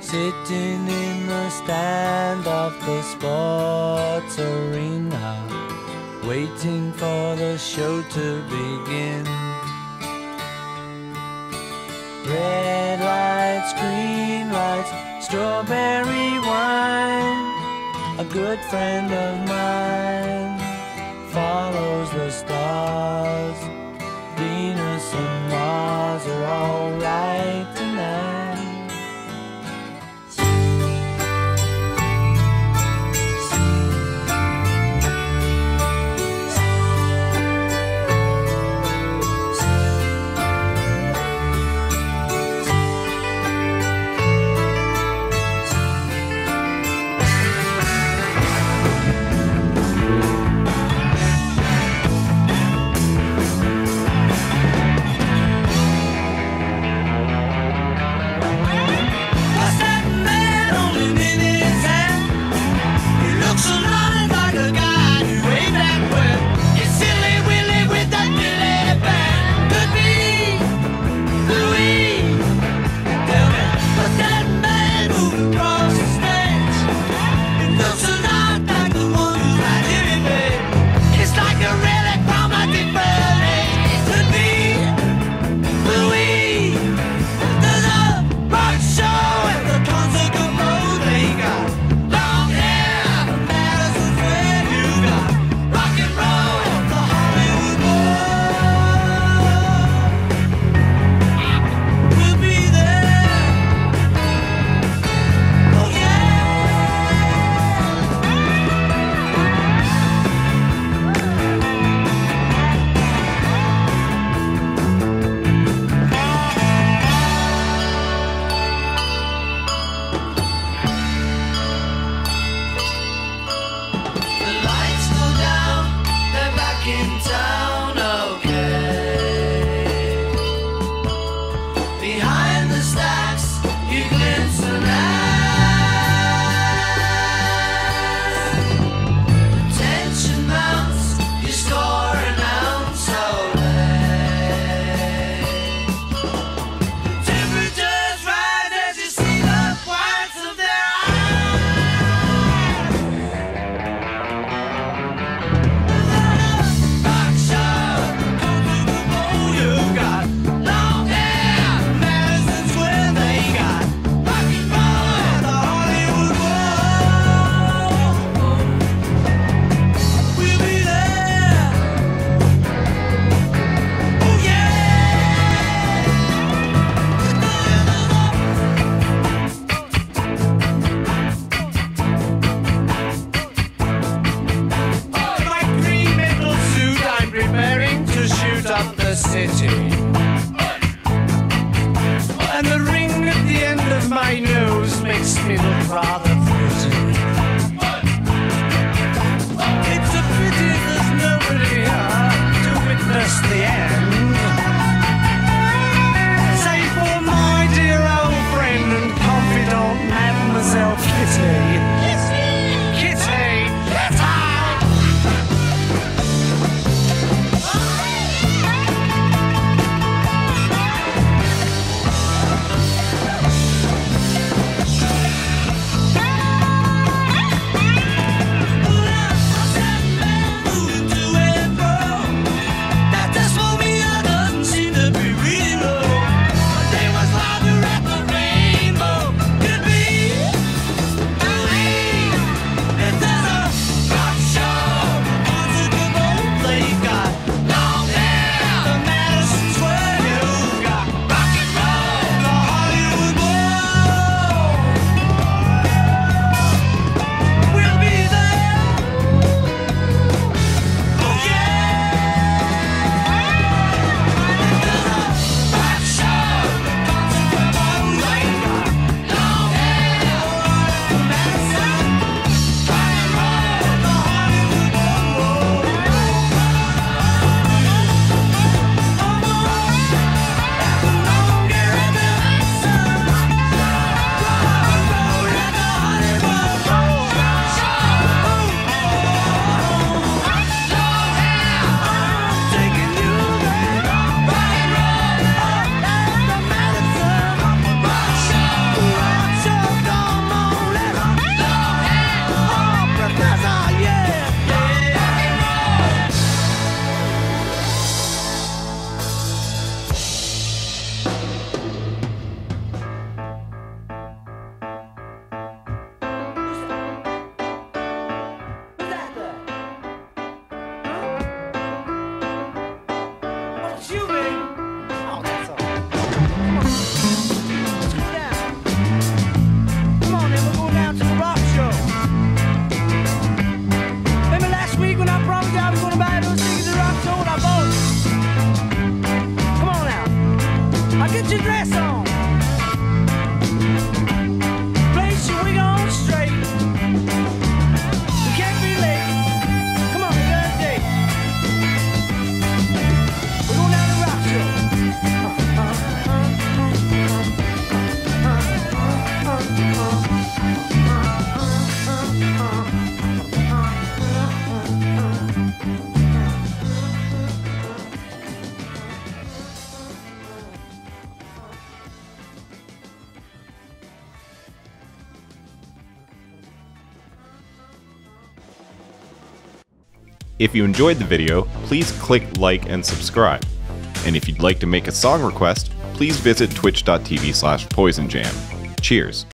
sitting in the stand of the sports arena, waiting for the show to begin. Red lights, green lights, strawberry wine. A good friend of mine follows the stars. Venus and Mars are all right tonight. And the ring at the end of my nose makes me look rather pretty. It's a pity there's nobody here to witness the end. Save for my dear old friend and confidant, Mademoiselle Kitty. Kitty! Kitty! If you enjoyed the video, please click like and subscribe. And if you'd like to make a song request, please visit twitch.tv/poisonjam. Cheers.